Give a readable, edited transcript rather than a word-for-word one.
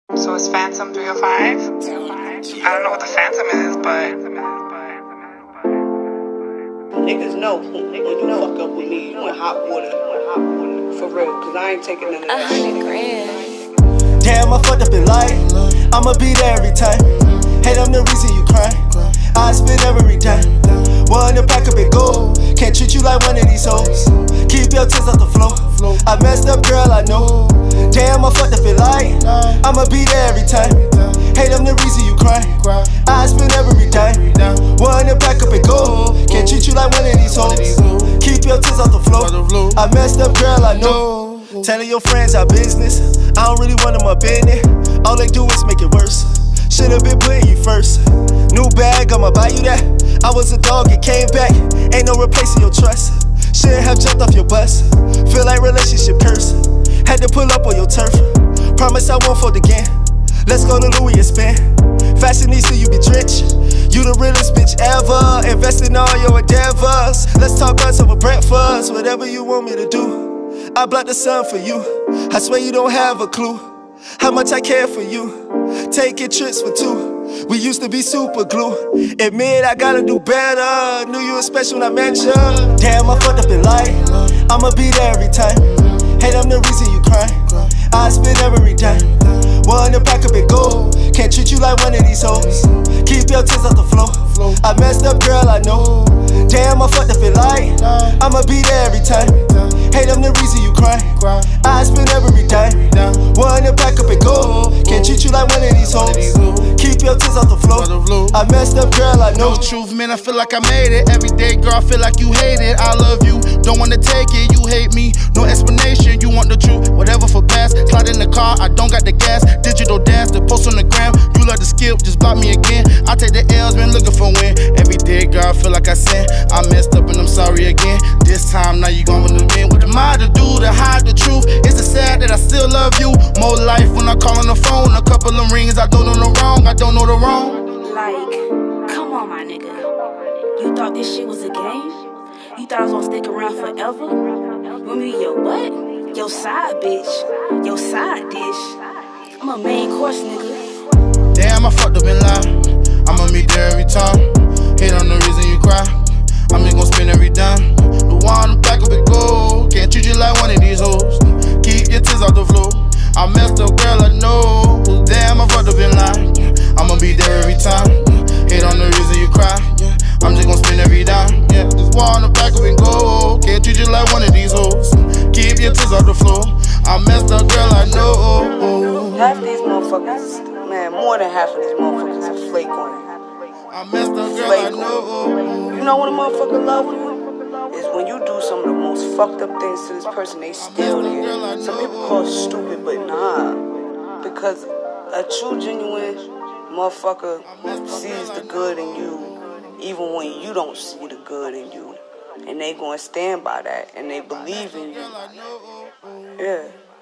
So it's Phantom 305? I don't know what the Phantom is, but niggas know when you fuck up with me, you in hot water. For real, cause I ain't taking none of that shit. Damn, I fucked up in life. I'ma be there every time. Hey, I'm the reason you cry. I spend every dime. One to pack up and go. Can't treat you like one of these hoes. Keep your tears off the floor. I messed up, girl, I know. Damn, I fucked up in life. I'ma be there every time. Hey, I'm the reason you cry. I spend every dime. One to pack up and go. Can't treat you like one of these hoes. Keep your tears off the floor. I messed up, girl, I know. Telling your friends our business. I don't really want them up in it. All they do is make it worse. Should've been putting you first. New bag, I'ma buy you that. I was a dog, it came back. Ain't no replacing your trust. Shouldn't have jumped off your bus. Feel like relationship curse. Had to pull up on your turf. Promise I won't fold again. Let's go to Louis and spend. Fashionista, you be drenched. You the realest bitch ever. Invest in all your endeavors. Let's talk guns over breakfast. Whatever you want me to do. I block the sun for you. I swear you don't have a clue how much I care for you. Taking trips for two. We used to be super glue. Admit I gotta do better. Knew you were special when I met you. Damn, I fucked up in life. I'ma be there every time. Hey, I'm the reason you cry. I spend every dime. One to pack up and go. Can't treat you like one of these hoes. Keep your tears off the floor. I messed up, girl, I know. Damn, I fucked up in life. I'ma be there every time. Hey, I'm the reason you cry. I spend every dime. One to pack up and go. Can't treat you like one of these hoes. Keep your tears off the floor. I messed up, girl, I know. The truth, man, I feel like I made it. Every day, girl, I feel like you hate it. I love you, don't wanna take it. You hate me, no explanation. You want the truth, whatever for pass. Slide in the car, I don't got the gas. Digital dance, the post on the gram. You love to skip, just block me again. I take the L's, been looking for win. Every day, girl, I feel like I sin. I messed up and I'm sorry again. This time, now you gon' win again. What am I to do to hide the truth? It's sad that I still love you. More life when I call on the phone. A couple of rings, I don't know the wrong. I don't know the wrong. Like, come on, my nigga. You thought this shit was a game? You thought I was gonna stick around forever? You want me your what? Your side bitch. Your side dish. I'm a main course, nigga. Damn, I fucked up in line. I'ma meet there every time. Hate on the reason you cry. I'm just gon' spend every dime. The one to pack up and go. Can't treat you like one of these hoes. Keep your tears off the floor. I messed up, girl, I know. Damn, I fucked up in line. I'ma be there every time. Hate on the reason you cry. I'm just gon' spend every dime. Just one to pack up and go. Can't treat you like one of these hoes. Keep your tears off the floor. I messed up, girl, I know. Half these motherfuckers, man, more than half of these motherfuckers are flake on it. I messed up, girl, I know. You know when a motherfucker love you? Is when you do some of the most fucked up things to this person, they still there. Some people call it stupid, but nah. Because a true, genuine motherfucker sees the good in you, even when you don't see the good in you. And they gonna stand by that, and they believe in you. Yeah.